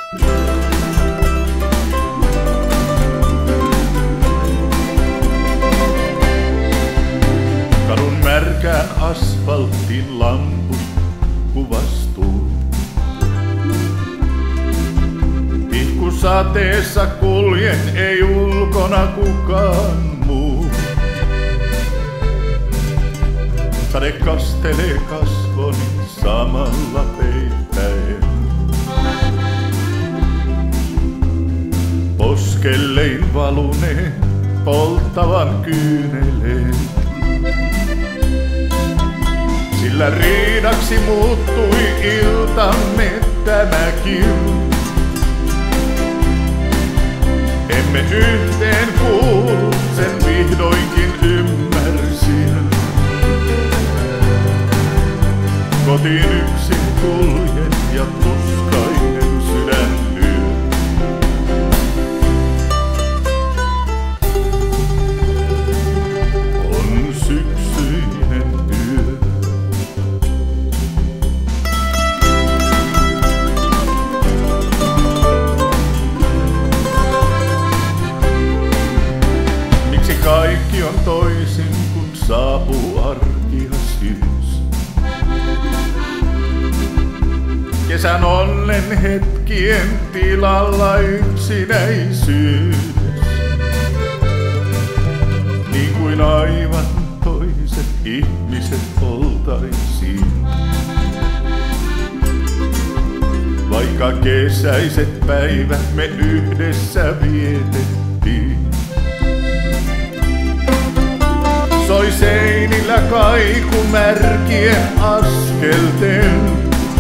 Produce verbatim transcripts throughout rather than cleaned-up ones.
Kadun märkään asfaltin lamput kuvastuu. Sateessa kuljen, ei ulkona kukaan muu. Sade kastelee kasvoni samalla peittäen. Poskellein valuneen polttavan kyyneleen. Sillä riidaksi muuttui iltamme tämäkin. Emme yhteen kuulu, sen vihdoinkin ymmärsin. Kotiin yksin kuljen ja tuskainen sydän lyö. On syksyinen yö. Kaikki on toisin, kun saapuu arki ja syys. Kesän onnen hetkien tilalla yksinäisyys. Niin kuin aivan toiset ihmiset oltaisiin. Vaikka kesäiset päivät me yhdessä vietettiin. Soi seinillä kaiku märkien askelten.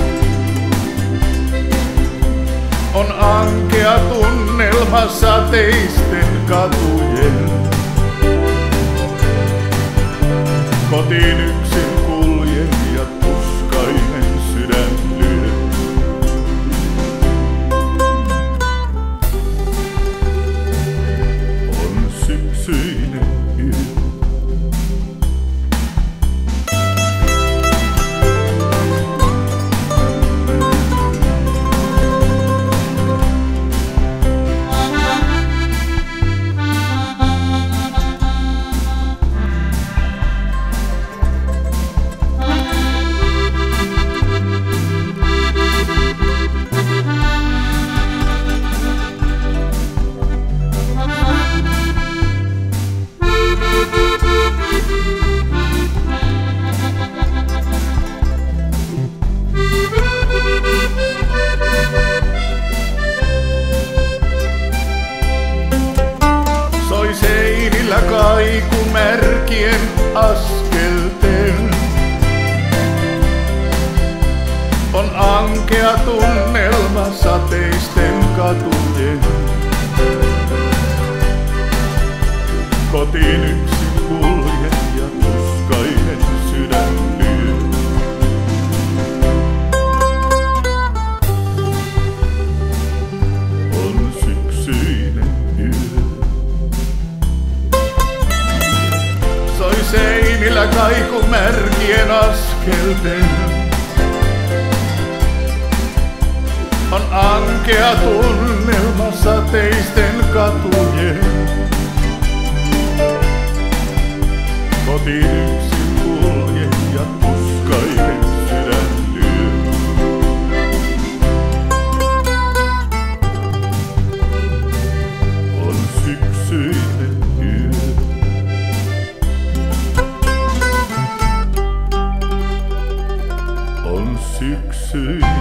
On ankea tunnelma sateisten katujen. Kotiin yksin kuljen ja tuskainen sydän lyö. On syksyinen yö. Seinillä kaiku märkien askelten. On ankea tunnelma sateisten katujen. Kotiin yksin kuljen ja tuskainen sydän lyö. On syksyinen yö. Soi seinillä kaiku märkien askelten. On ankea tunnelma sateisten katujen. Kotiin yksin kuljen ja tuskainen sydän lyö. On syksyinen yö. On syksy.